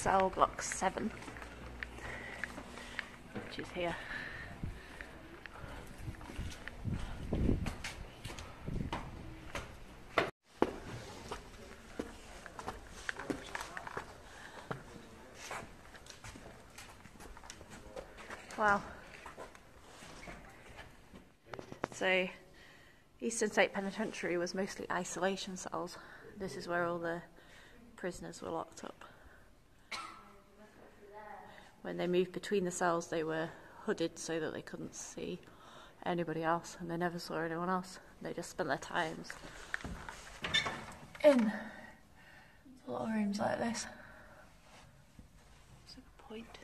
cell block 7, which is here. Wow. So, Eastern State Penitentiary was mostly isolation cells. This is where all the prisoners were locked up. When they moved between the cells, they were hooded so that they couldn't see anybody else, and they never saw anyone else. They just spent their times in a lot of rooms like this. That's a good point.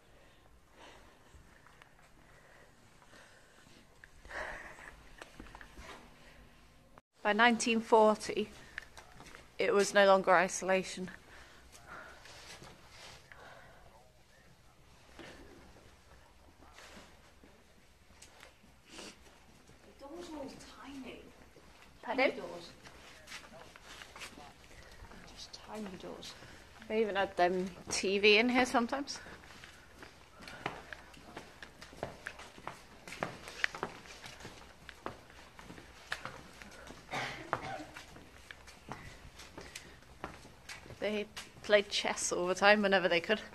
By 1940, it was no longer isolation. The doors are all tiny. Pardon? Tiny doors. Just tiny doors. They even had TV in here sometimes. They played chess all the time whenever they could.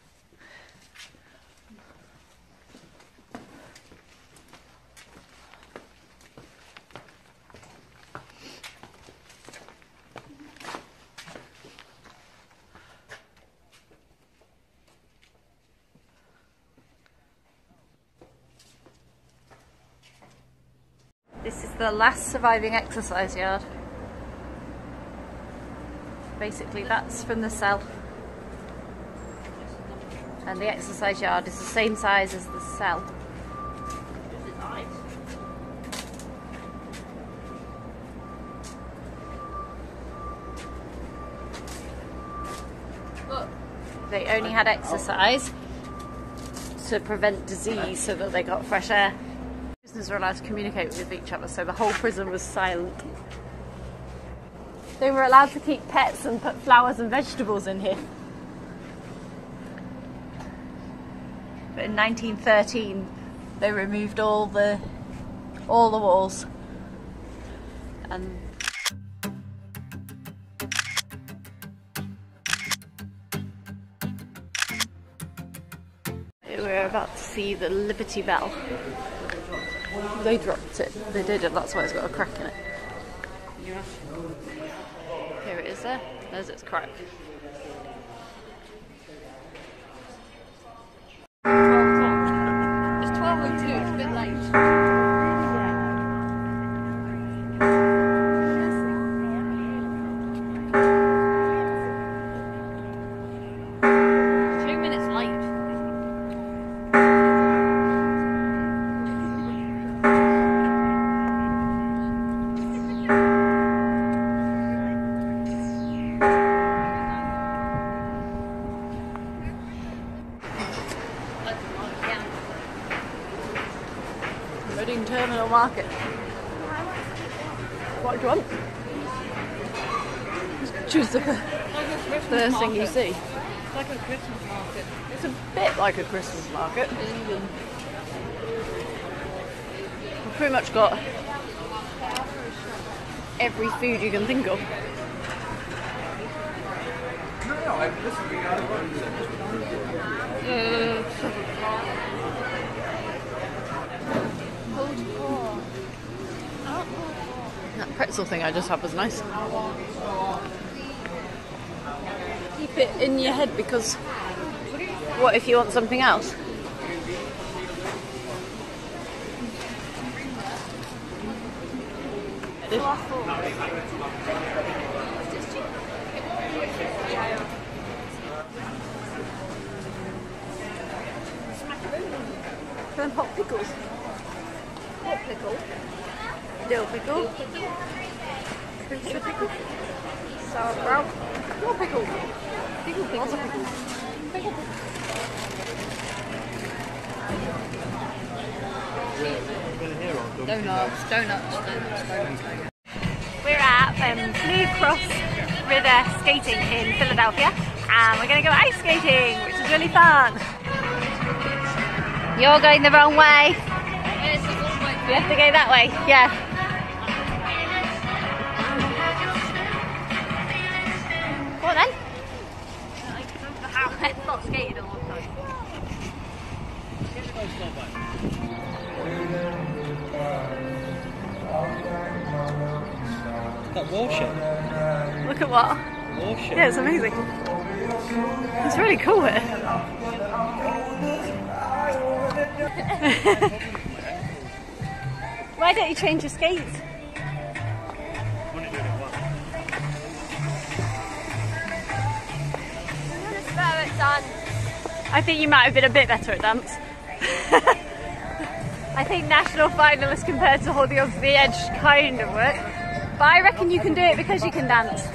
This is the last surviving exercise yard. Basically that's from the cell, and the exercise yard is the same size as the cell. They only had exercise to prevent disease so that they got fresh air. Prisoners were allowed to communicate with each other, so the whole prison was silent. They were allowed to keep pets and put flowers and vegetables in here. But in 1913, they removed all the walls, and we're about to see the Liberty Bell. They dropped it. They did, and that's why it's got a crack in it. Here it is there. There's its crack. 12 o'clock. It's 12:02, it's a bit late. Reading Terminal Market. What do you want? Just choose the first thing you see. It's like a Christmas market. It's a bit like a Christmas market. We've pretty much got every food you can think of. That pretzel thing I just had was nice. Keep it in your head, because what if you want something else? Them hot pickles. Hot pickle. Dill pickle. Creature pickle. Sauerkraut. More pickle. Pickle, pickle. Lots of pickles. Pickle, pickle. Donuts. We're at Blue Cross River skating in Philadelphia, and we're going to go ice skating, which is really fun. You're going the wrong way. You have to go that way, yeah. Go on then. I've not skated in a long time. That warship. Look at what? Warship. Yeah, it's amazing. It's really cool here. Why don't you change your skates? I think you might have been a bit better at dance. I think national finalists compared to holding on to the edge kind of work. But I reckon you can do it because you can dance.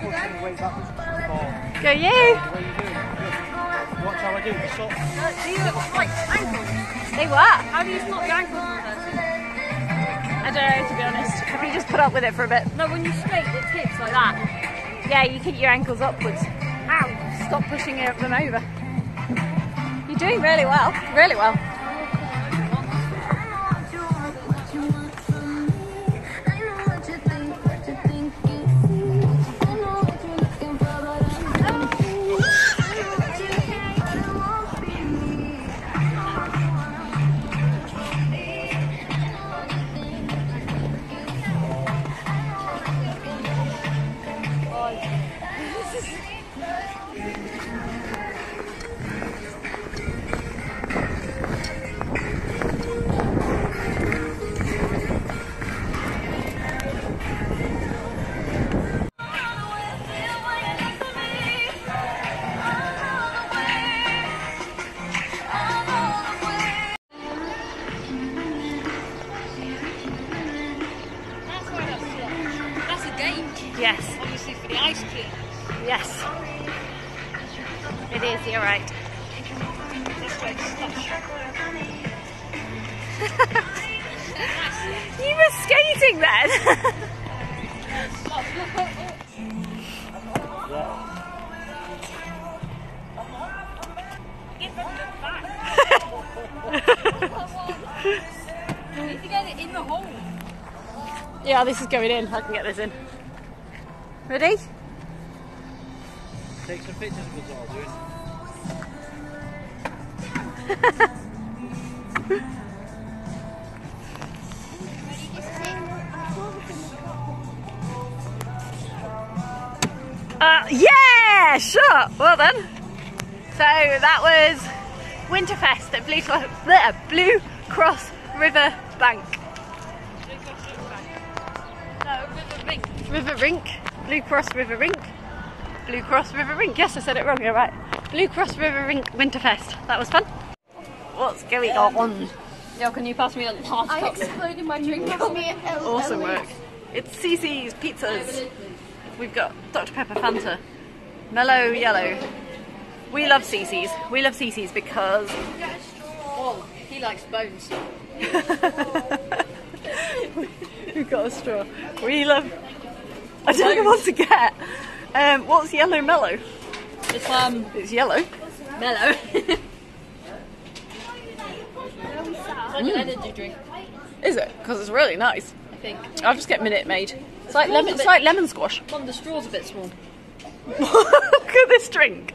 Go you! Watch how I do the socks. Do you like ankles? Say what? How do you stop your ankles? I don't know, to be honest. I think you just put up with it for a bit. No, when you skate, it tips like that. Yeah, you keep your ankles upwards. Ow! Stop pushing them over. You're doing really well. Really well. Yes. Obviously for the ice cream. Yes. It is, you're right. This way, slush. You were skating then! You need to get it in the hole. Yeah, this is going in. I can get this in. Ready? Take some pictures of us all doing. Yeah, sure. Well then. So that was Winterfest at Blue Cross River Bank. No, River Rink. River Rink. Blue Cross River Rink. Blue Cross River Rink. Yes, I said it wrong. You're right. Blue Cross River Rink Winterfest. That was fun. What's going on? Yo, can you pass me the last I cup? exploded my drink. Awesome work. It's CC's Pizzas. We've got Dr Pepper Fanta. Mellow Yellow. We love CC's. We love CC's because... Oh, he likes bones. We've got a straw. We love... I don't know what to get. What's Yellow Mellow? It's It's yellow. mellow. It's like an energy drink, Is it? Because it's really nice. I think. I'll just get Minute Maid. It's like lemon. It's like lemon squash. Mum, the straw's a bit small. Look at this drink.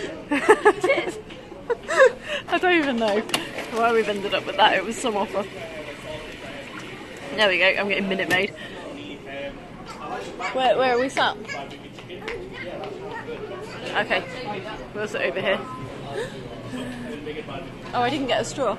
I don't even know why we've ended up with that. It was some offer. There we go. I'm getting Minute Maid. Where are we sat? Okay, we'll sit over here. Oh, I didn't get a straw.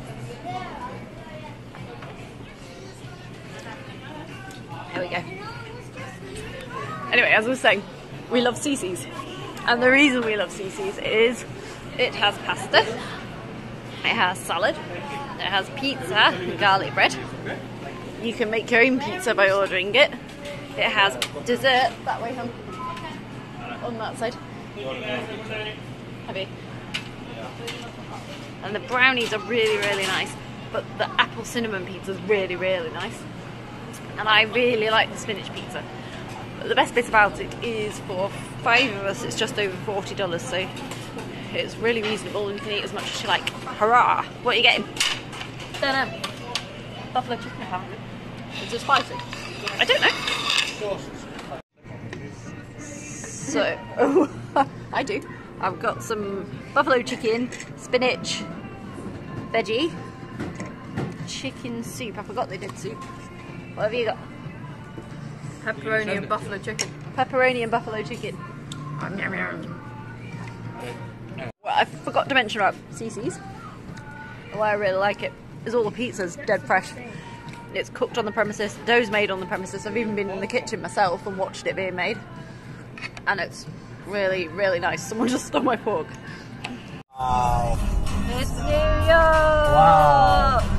There we go. Anyway, as I was saying, we love CC's. And the reason we love CC's is it has pasta, it has salad, it has pizza and garlic bread. You can make your own pizza by ordering it. It has dessert, that way, hon. On that side. Heavy. And the brownies are really, really nice. But the apple cinnamon pizza is really, really nice. And I really like the spinach pizza. But the best bit about it is for 5 of us, it's just over $40, so it's really reasonable and you can eat as much as you like. Hurrah! What are you getting? Don't know. Buffalo chicken apparently. Is it spicy? I don't know. So, I do. I've got some buffalo chicken, spinach, veggie, chicken soup. I forgot they did soup. What have you got? Pepperoni and buffalo chicken. Pepperoni and buffalo chicken. Well, I forgot to mention about CC's. Why I really like it is all the pizza's dead fresh. It's cooked on the premises, the dough's made on the premises. I've even been in the kitchen myself and watched it being made. And it's really, really nice. Someone just stole my fork. Wow. It's New York! Wow.